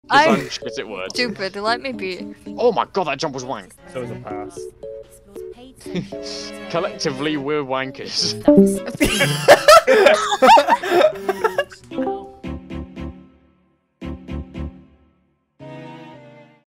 I'm shit at words. Stupid, let me be. Oh my god, that jump was wank. So was a pass. Collectively, we're wankers.